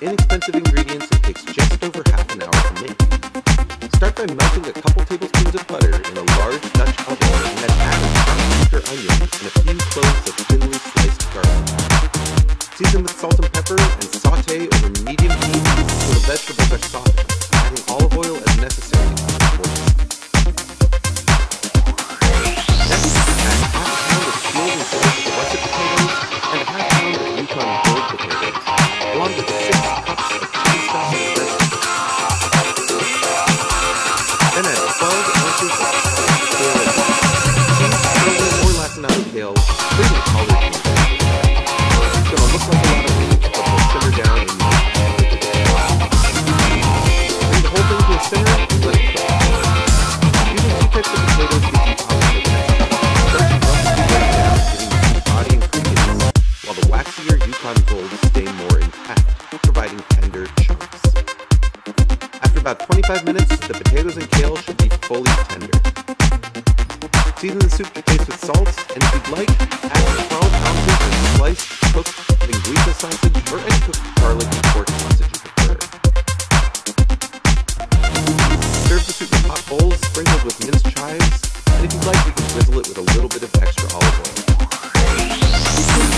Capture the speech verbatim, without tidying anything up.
inexpensive ingredients and takes just over half an hour to make. Start by melting a couple tablespoons of butter in a large Dutch oven and then add a chopped onion and a few cloves of thinly sliced garlic. Season with salt and pepper and saute over medium heat until the vegetables are softened, adding olive oil as necessary to keep moist. Next, add half a pound of peeled and sliced russet potatoes and a half pound of Yukon Gold potatoes, along with six cups of cheese sauce and vegetables. Then add twelve ounces of kale. Cheese, early or lacinato kale, including the Caldo Verde. It's going to look like a lot of meat, but will simmer down in minutes. Bring the whole thing to a simmer and let it cook. Using two types of potatoes gives you opposite texture. Starchy roughly break down, giving you body and creaminess, while the waxier Yukon Gold stay more intact, providing tender chunks. After about twenty-five minutes, the potatoes and kale should be fully tender. Season the soup to taste with salt, and if you'd like, add twelve ounces of sliced, cooked linguiça sausage or any cooked garlic and pork sausage you prefer. Serve the soup in hot bowls sprinkled with minced chives, and if you'd like, you can drizzle it with a little bit of extra olive oil.